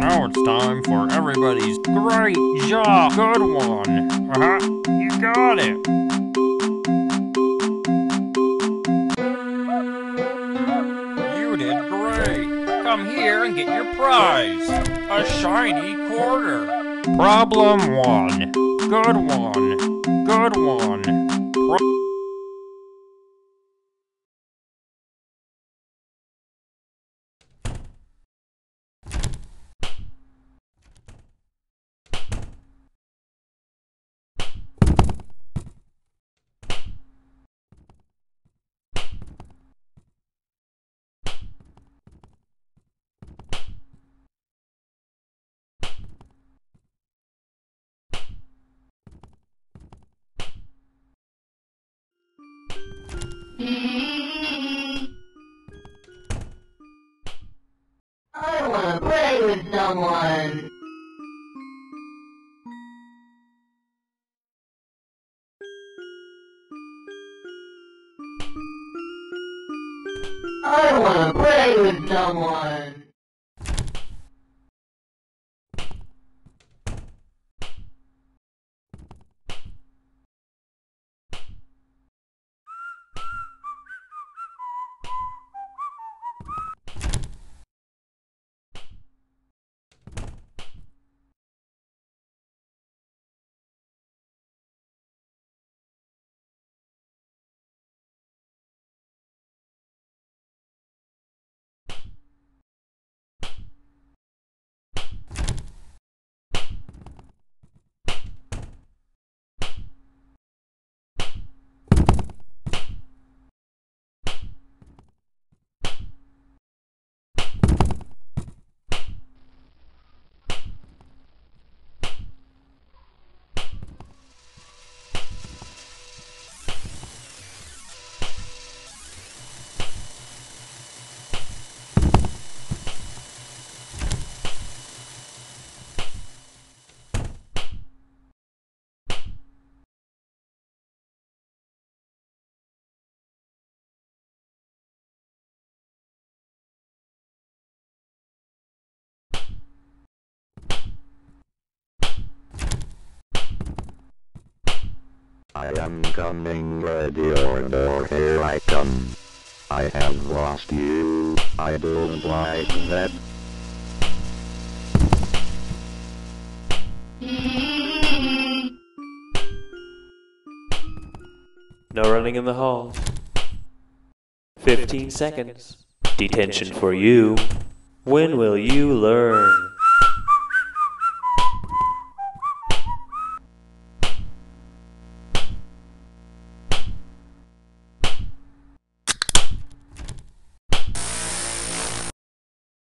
Now it's time for everybody's great job. Good one. You got it. You did great. Come here and get your prize. A shiny quarter. Problem 1. Good one. Good one. I want to play with someone. I want to play with someone. I am coming, ready or no, here I come. I have lost you, I don't like that. No running in the halls. 15 seconds. Detention for you. When will you learn?